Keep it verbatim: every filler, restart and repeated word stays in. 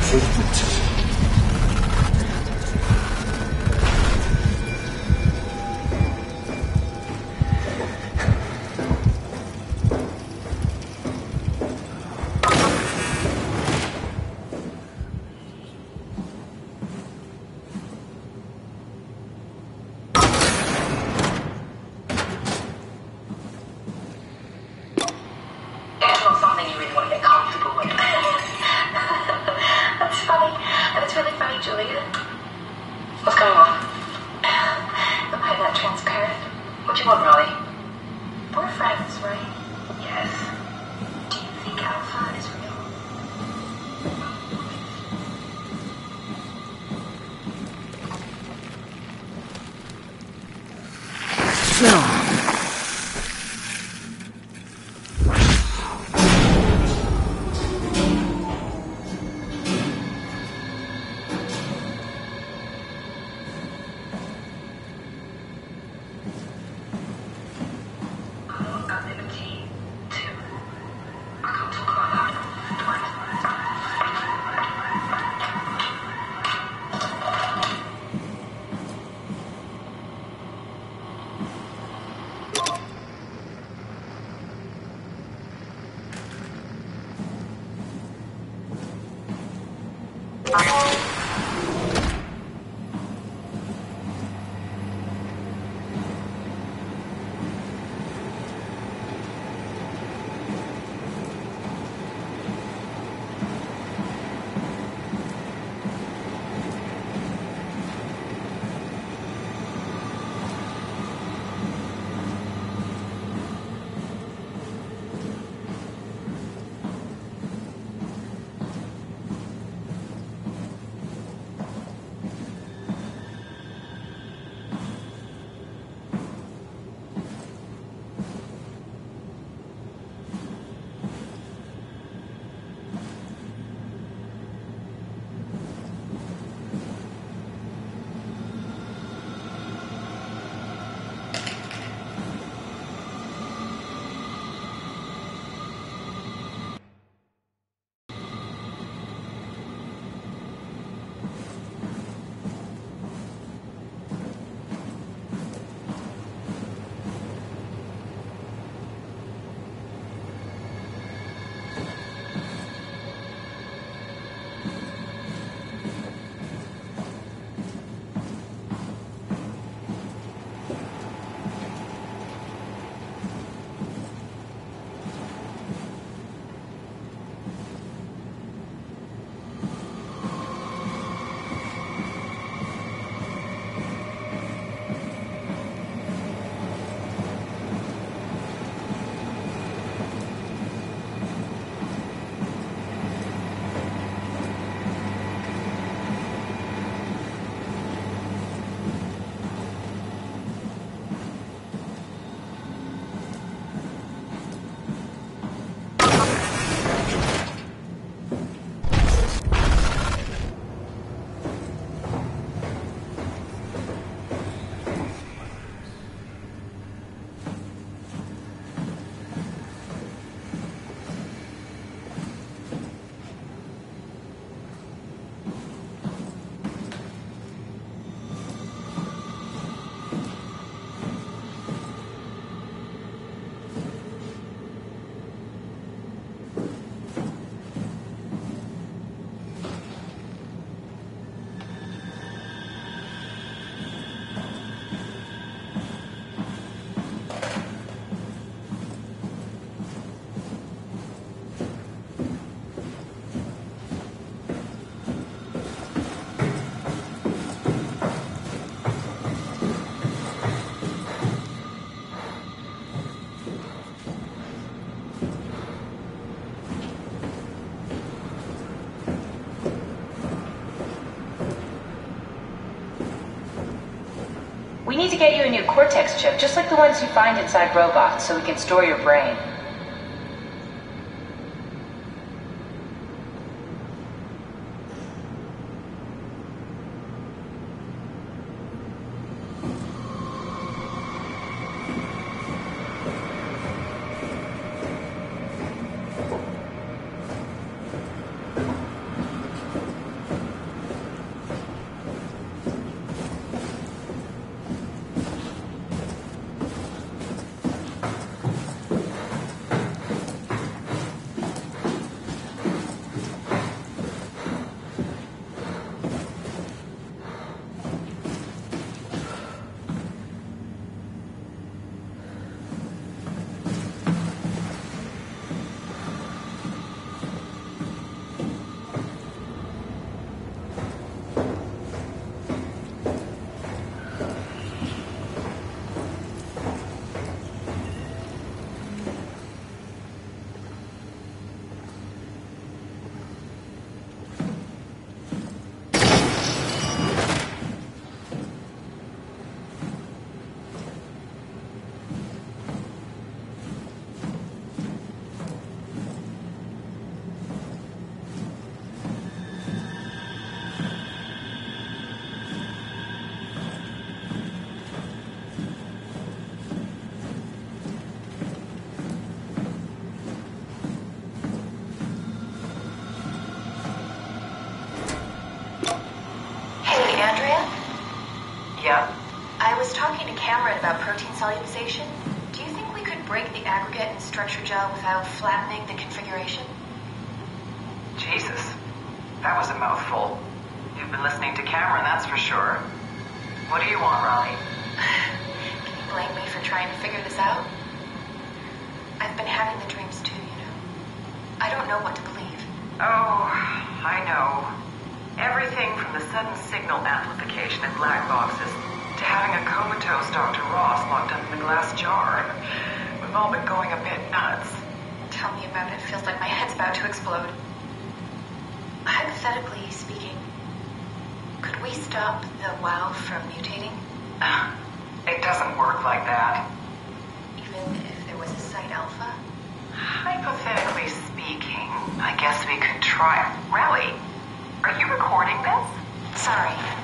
Treatment. We need to get you a new Cortex chip, just like the ones you find inside robots, so we can store your brain. solubilization, do you think we could break the aggregate and structure gel without flattening the configuration? Jesus, that was a mouthful. You've been listening to Cameron, that's for sure. What do you want, Riley? Can you blame me for trying to figure this out? I've been having the dreams too, you know. I don't know what to believe. Oh, I know. Everything from the sudden signal amplification in black boxes to having a comatose Doctor Ross locked up in the glass jar. We've all been going a bit nuts. Tell me about it. Feels like my head's about to explode. Hypothetically speaking, could we stop the WoW from mutating? It doesn't work like that. Even if there was a Site Alpha? Hypothetically speaking, I guess we could try. Riley, are you recording this? Sorry.